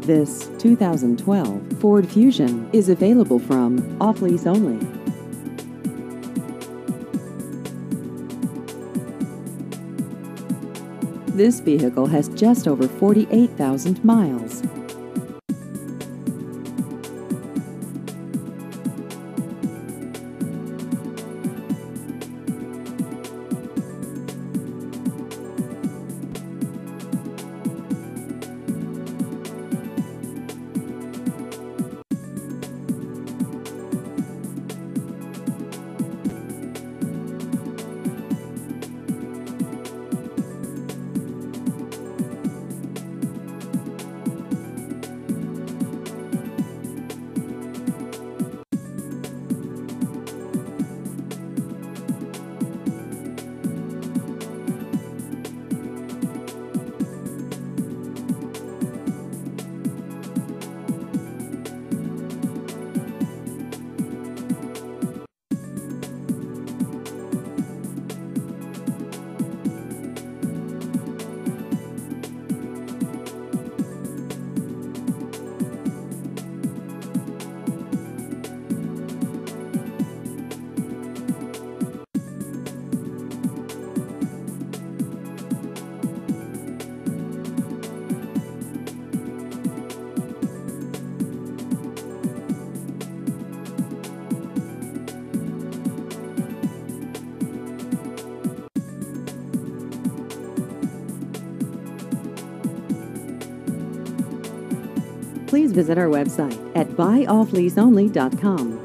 This 2012 Ford Fusion is available from Off Lease Only. This vehicle has just over 48,000 miles. Please visit our website at buyoffleaseonly.com.